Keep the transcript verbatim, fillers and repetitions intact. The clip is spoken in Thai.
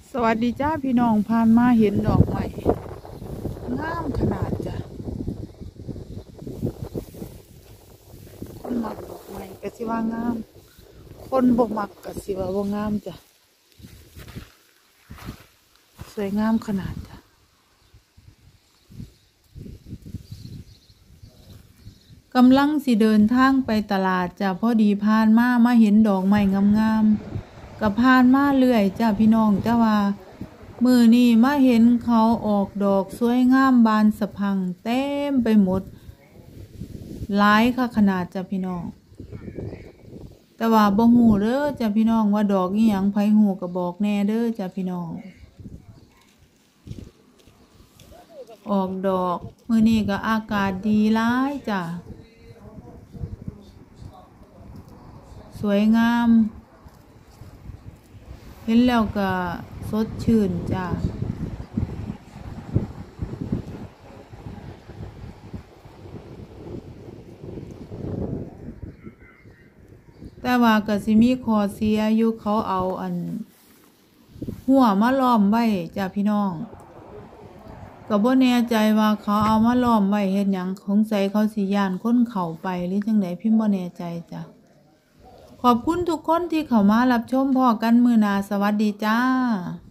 สวัสดีจ้าพี่น้องผ่านมาเห็นดอกไม้งามขนาดจ้ะคนมักดอกไม้ก็สิว่างามคนบ่มักก็สิว่าบ่งามจ้ะสวยงามขนาดจ้ะกำลังสิเดินทางไปตลาดจ้ะพอดีผ่านมามาเห็นดอกไม้งามๆก็ผ่านมาเรื่อยจ้ะพี่น้องแต่ว่ามื้อนี้มาเห็นเขาออกดอกสวยงามบานสะพรั่งเต็มไปหมดหลายค่ะขนาดจ้ะพี่น้องแต่ว่าบ่ฮู้เด้อจ้ะพี่น้องว่าดอกอีหยังไผฮู้ก็บอกแน่เด้อจ้ะพี่น้องออกดอกมื้อนี้ก็อากาศดีหลายจ้ะสวยงามเห็นแล้วก็สดชื่นจ้ะแต่ว่าก็สิมีข้อเสียอยู่เขาเอาอันหัวมาล้อมไว้จ้ะพี่น้องก็บ่แน่ใจว่าเขาเอามาล้อมไว้เฮ็ดหยังสงสัยเขาสิย้านคนเข้าไปหรือจังไดพิมพ์บ่แน่ใจจ้ะขอบคุณทุกคนที่เข้ามารับชมพ้อกันมื้อหน้าสวัสดีจ้า